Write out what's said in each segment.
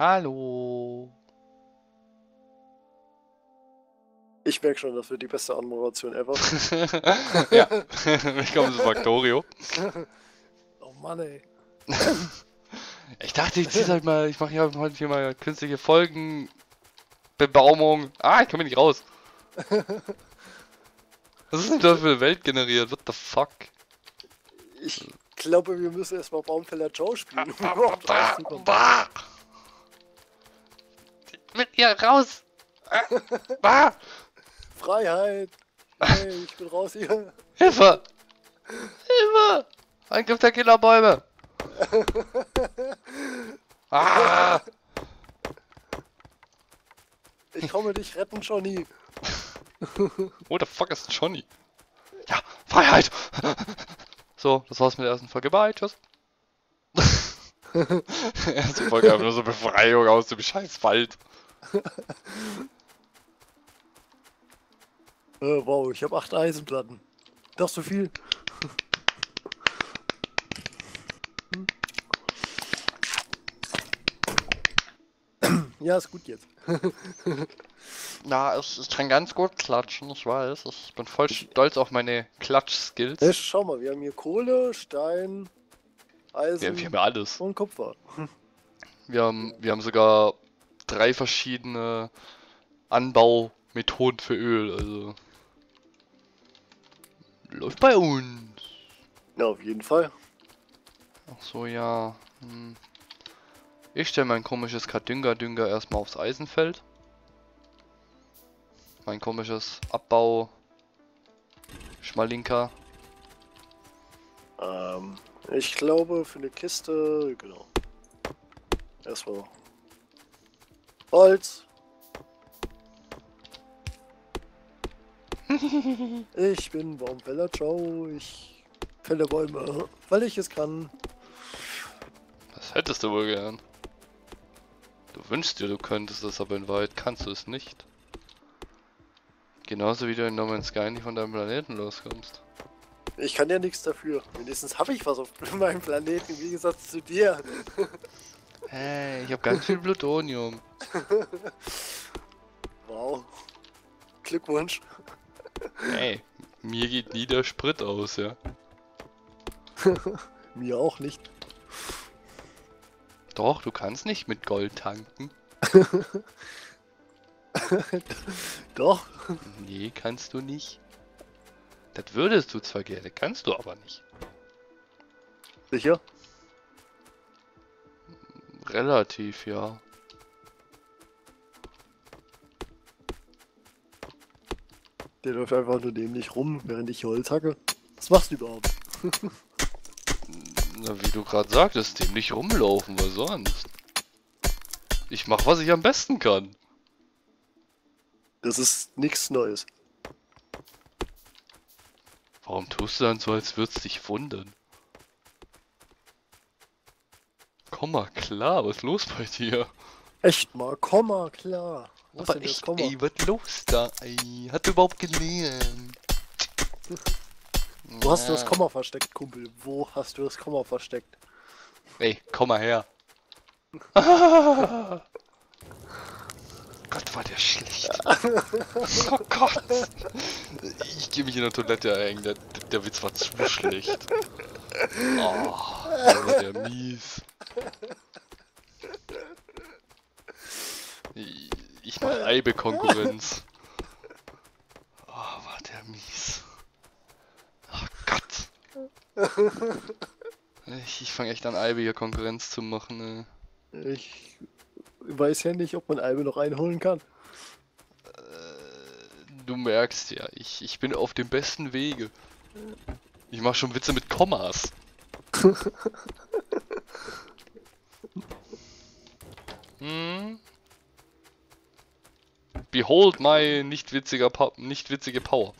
Hallo. Ich merke schon, das wird die beste Anmoderation ever. Ja, willkommen zu Factorio. Oh Mann, ey. Ich dachte, ich zieh's halt mal, ich mache hier mal künstliche Folgen, Bebaumung. Ich komme nicht raus. Was ist denn da für eine Welt generiert? What the fuck? Ich glaube, wir müssen erstmal Baumfäller Joe spielen. Mit ihr raus! Freiheit! Hey, ich bin raus hier. Hilfe! Hilfe! Angriff der Killerbäume! Ich komme dich retten, Johnny. What the fuck ist Johnny? Ja, Freiheit! So, das war's mit der ersten Folge. Bye, tschüss. Erste Folge einfach nur so Befreiung aus dem Scheißwald. Wow, ich habe 8 Eisenplatten. Das so viel? Ja, ist gut jetzt. Na, ich kann ganz gut klatschen, ich weiß. Ich bin voll stolz auf meine Klatsch-Skills. Schau mal, wir haben hier Kohle, Stein, Eisen Wir haben ja alles. und Kupfer. Wir haben sogar 3 verschiedene Anbaumethoden für Öl, also läuft bei uns. Ja, auf jeden Fall. Ach so, ja. Ich stelle mein komisches Dünger erstmal aufs Eisenfeld. Mein komisches Abbau Schmalinka. Ich glaube für eine Kiste, genau. Erstmal Holz. Ich bin Baumfäller Joe. Ich fälle Bäume, weil ich es kann. Das hättest du wohl gern. Du wünschst dir, du könntest es, aber in Wahrheit kannst du es nicht. Genauso wie du in No Man's Sky nicht von deinem Planeten loskommst. Ich kann ja nichts dafür. Wenigstens habe ich was auf meinem Planeten, im Gegensatz zu dir. Hey, ich habe ganz viel Plutonium. Wow. Glückwunsch. Hey, mir geht nie der Sprit aus, ja. Mir auch nicht. Doch, du kannst nicht mit Gold tanken. Doch. Nee, kannst du nicht. Das würdest du zwar gerne, kannst du aber nicht. Sicher? Relativ, ja. Der läuft einfach nur dämlich rum, während ich Holz hacke. Was machst du überhaupt? Na, wie du gerade sagtest, dem nicht rumlaufen, was sonst? Ich mach, was ich am besten kann. Das ist nichts Neues. Warum tust du dann so, als würdest dich wundern? Komm mal klar, was ist los bei dir? Echt mal, Komma, klar. Wo ist Aber denn das echt, Komma? ey, was los da, ey? Hat du überhaupt gelernt? Wo hast du das Komma versteckt, Kumpel? Wo hast du das Komma versteckt? Ey, komm mal her. Gott, war der schlecht. Oh Gott. Ich gehe mich in der Toilette hängen, der Witz war zu schlecht. Oh, war der mies. Ich mach Eibe-Konkurrenz. Oh, war der mies. Oh Gott. Ich fange echt an, Eibe hier Konkurrenz zu machen. Ich weiß ja nicht, ob man Albe noch einholen kann. Du merkst ja, ich bin auf dem besten Wege. Ich mach schon Witze mit Kommas. Behold my nicht witzige Power.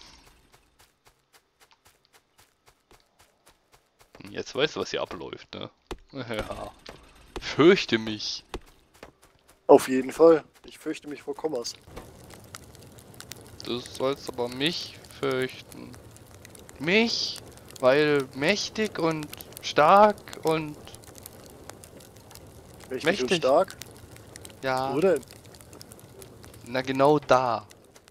Jetzt weißt du, was hier abläuft, ne? Ja. Fürchte mich. Auf jeden Fall. Ich fürchte mich vor Kommas. Du sollst aber mich fürchten. Mich? Weil mächtig und stark und... Mächtig und Mächtig. stark? Ja. Wo denn? Na genau da.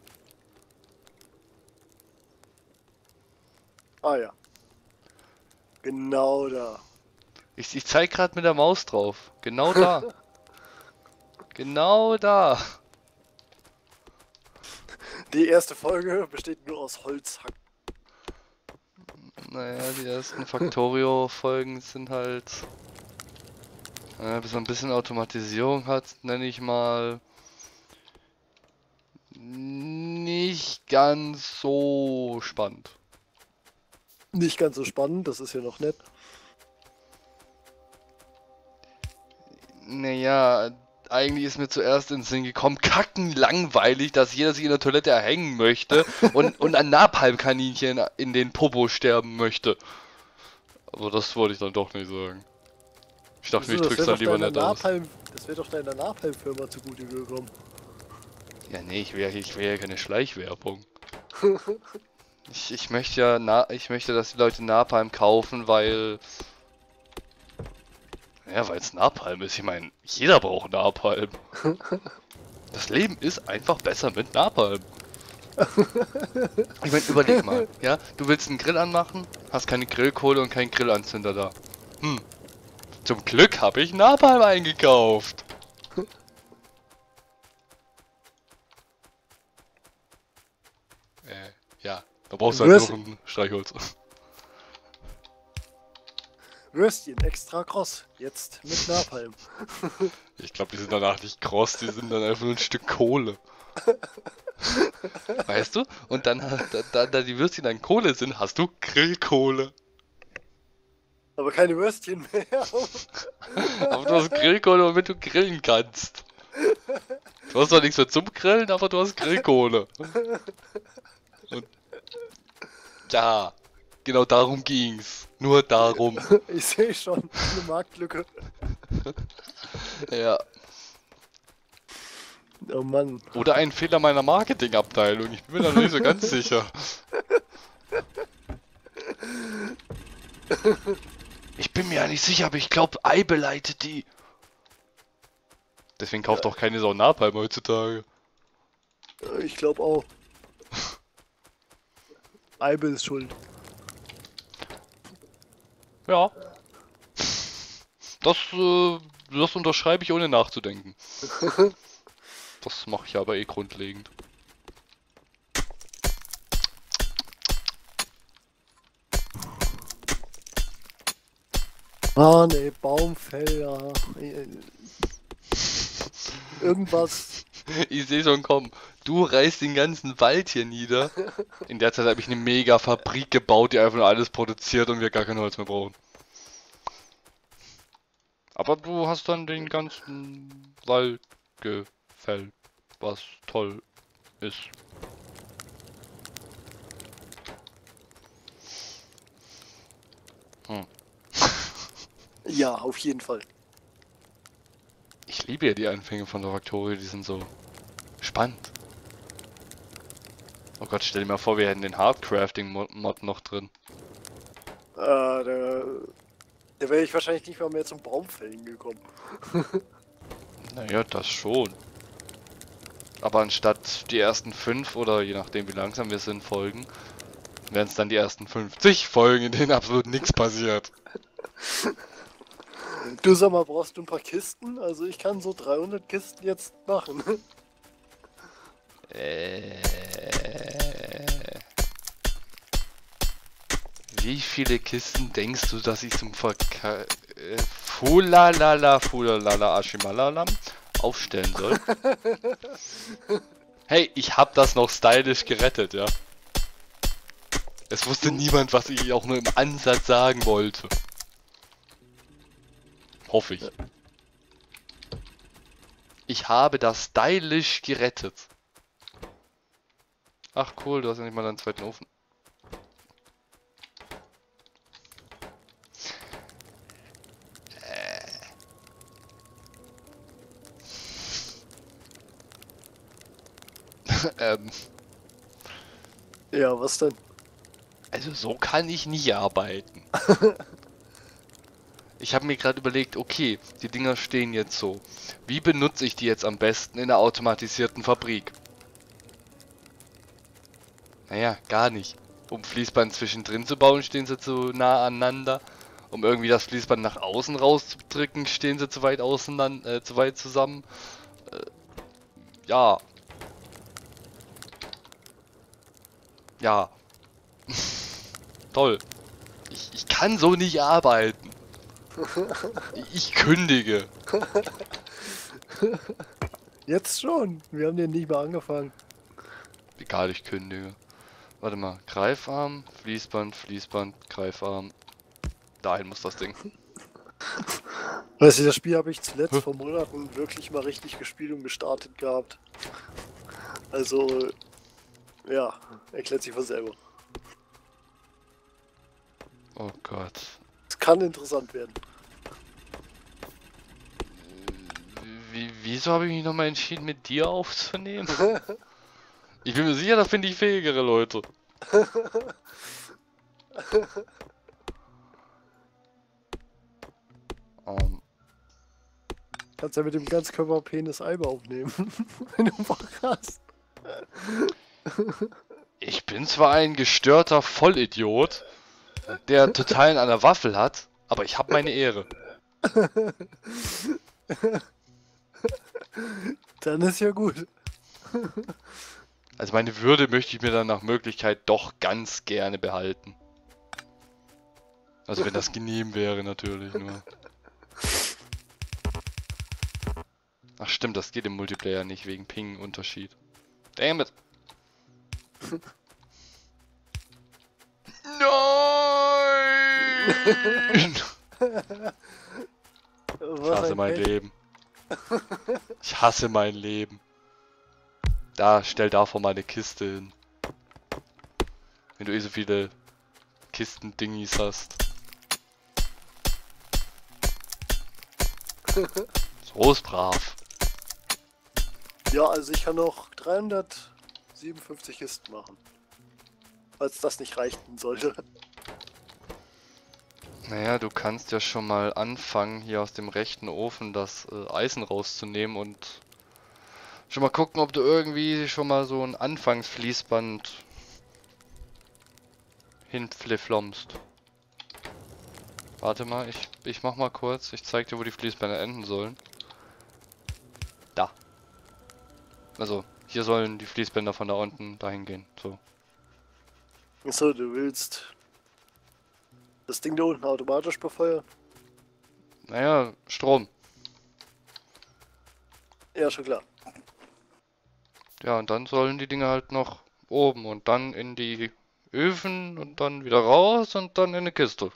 Ah ja. Genau da. Ich zeig gerade mit der Maus drauf. Genau da. Genau da. Die erste Folge besteht nur aus Holzhacken. Naja, die ersten Factorio-Folgen sind halt... bis man ein bisschen Automatisierung hat, nenne ich mal... Nicht ganz so spannend. Nicht ganz so spannend, das ist ja noch nett. Naja, eigentlich ist mir zuerst in den Sinn gekommen, kacken langweilig, dass jeder sich in der Toilette erhängen möchte und ein Napalm-Kaninchen in den Popo sterben möchte. Aber das wollte ich dann doch nicht sagen. Ich dachte mir, ich drück's dann lieber nicht aus. Das wäre doch deiner Napalm-Firma zugute gekommen. Ja, nee, ich will ja keine Schleichwerbung. Ich möchte ich möchte, dass die Leute Napalm kaufen, weil... Ja, weil es Napalm ist. Ich meine, jeder braucht Napalm. Das Leben ist einfach besser mit Napalm. Ich meine, überleg mal, ja? Du willst einen Grill anmachen, hast keine Grillkohle und keinen Grillanzünder da. Zum Glück habe ich Napalm eingekauft. Ja, da brauchst du halt noch ein Streichholz. Würstchen extra kross, jetzt mit Napalm. Ich glaube, die sind danach nicht kross, die sind dann einfach nur ein Stück Kohle. Weißt du? Und dann, da die Würstchen dann Kohle sind, hast du Grillkohle. Aber keine Würstchen mehr. Aber du hast Grillkohle, womit du grillen kannst. Du hast zwar nichts mehr zum Grillen, aber du hast Grillkohle. Und ja, genau darum ging's. Nur darum. Ich sehe schon, eine Marktlücke. Ja. Oh Mann. Oder ein Fehler meiner Marketingabteilung. Ich bin mir da noch nicht so ganz sicher. Ich bin mir ja nicht sicher, aber ich glaube, Ei beleitet die. Deswegen kauft auch keine Sau Napalm heutzutage. Ich glaube auch. Eibe ist schuld. Ja. Das unterschreibe ich ohne nachzudenken. Das mache ich aber eh grundlegend. Ah ne, Baumfäller. Irgendwas. Ich sehe schon kommen. Du reißt den ganzen Wald hier nieder. In der Zeit habe ich eine mega Fabrik gebaut, die einfach nur alles produziert und wir gar kein Holz mehr brauchen. Aber du hast dann den ganzen Wald gefällt, was toll ist. Ja, auf jeden Fall. Ich liebe ja die Anfänge von der Factorio, die sind so spannend. Oh Gott, stell dir mal vor, wir hätten den Hardcrafting-Mod noch drin. Da wäre ich wahrscheinlich nicht mal mehr zum Baumfällen gekommen. Naja, das schon. Aber anstatt die ersten 5 oder je nachdem wie langsam wir sind Folgen, wären es dann die ersten 50 Folgen, in denen absolut nichts passiert. Du, sag mal, brauchst du ein paar Kisten? Also ich kann so 300 Kisten jetzt machen. Wie viele Kisten denkst du, dass ich zum Fulalala Ashimalalam aufstellen soll? Hey, ich hab das noch stylisch gerettet, ja. Es wusste niemand, was ich auch nur im Ansatz sagen wollte. Hoffe ich. Ich habe das stylisch gerettet. Ach cool, du hast ja nicht mal deinen zweiten Ofen. Ja, was denn? Also so kann ich nicht arbeiten. Ich habe mir gerade überlegt, okay, die Dinger stehen jetzt so. Wie benutze ich die jetzt am besten in einer automatisierten Fabrik? Naja, gar nicht. Um Fließband zwischendrin zu bauen, stehen sie zu nah aneinander. Um irgendwie das Fließband nach außen rauszudrücken, stehen sie zu weit auseinander, zu weit zusammen. Ja. Ja. Toll. Ich kann so nicht arbeiten. Ich kündige. Jetzt schon. Wir haben den nicht mal angefangen. Egal, ich kündige. Warte mal. Greifarm, Fließband, Fließband, Greifarm. Dahin muss das Ding. Weißt du, das Spiel habe ich zuletzt vor Monaten wirklich mal richtig gespielt und gestartet gehabt. Also, ja, erklärt sich von selber. Oh Gott. Es kann interessant werden. Wieso habe ich mich nochmal entschieden, mit dir aufzunehmen? Ich bin mir sicher, da finde ich fähigere Leute. Kannst ja mit dem Ganzkörper-Penis Eimer aufnehmen, wenn du Bock hast. Ich bin zwar ein gestörter Vollidiot, der total an der Waffel hat, aber ich habe meine Ehre. Dann ist ja gut. Also meine Würde möchte ich mir dann nach Möglichkeit doch ganz gerne behalten. Also wenn das genehm wäre natürlich nur. Ach stimmt, das geht im Multiplayer nicht wegen Ping-Unterschied. Damn it. Nein! Ich hasse mein Leben. Ich hasse mein Leben. Da, stell davor mal eine Kiste hin. Wenn du eh so viele Kisten-Dingis hast. So ist brav. Ja, also ich kann noch 357 Kisten machen. Falls das nicht reichen sollte. Naja, du kannst ja schon mal anfangen, hier aus dem rechten Ofen das Eisen rauszunehmen und schon mal gucken, ob du irgendwie schon mal so ein Anfangsfließband hinfliflomst. Warte mal, ich mach mal kurz, ich zeig dir, wo die Fließbänder enden sollen. Da. Also, hier sollen die Fließbänder von da unten dahin gehen, so. Achso, du willst das Ding da unten automatisch befeuern? Naja, Strom. Ja, schon klar. Ja, und dann sollen die Dinge halt noch oben und dann in die Öfen und dann wieder raus und dann in eine Kiste.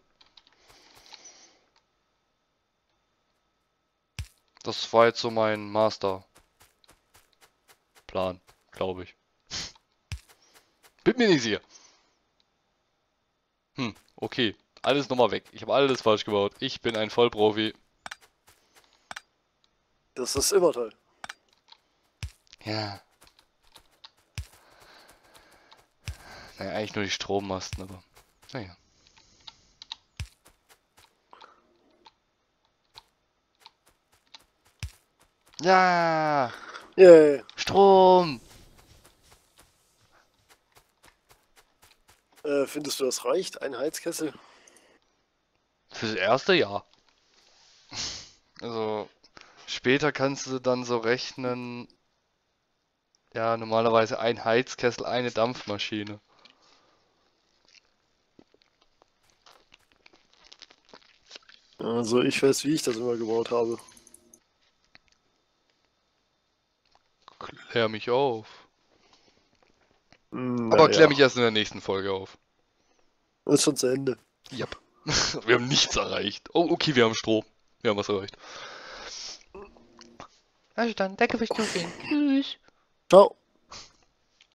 Das war jetzt so mein Masterplan, glaube ich. Bin mir nicht sicher. Okay. Alles nochmal weg. Ich habe alles falsch gebaut. Ich bin ein Vollprofi. Das ist immer toll. Ja. Naja, eigentlich nur die Strommasten, aber naja. Ja! Yay. Strom! Findest du, das reicht? Ein Heizkessel? Fürs erste ja. Also, später kannst du dann so rechnen, ja, normalerweise ein Heizkessel, eine Dampfmaschine. Also ich weiß, wie ich das immer gebaut habe. Klär mich auf. Na Aber klär ja. mich erst in der nächsten Folge auf. Ist schon zu Ende. Yep. Wir haben nichts erreicht. Oh, okay, wir haben Strom. Wir haben was erreicht. Also dann, danke fürs Zusehen. Tschüss. Ciao.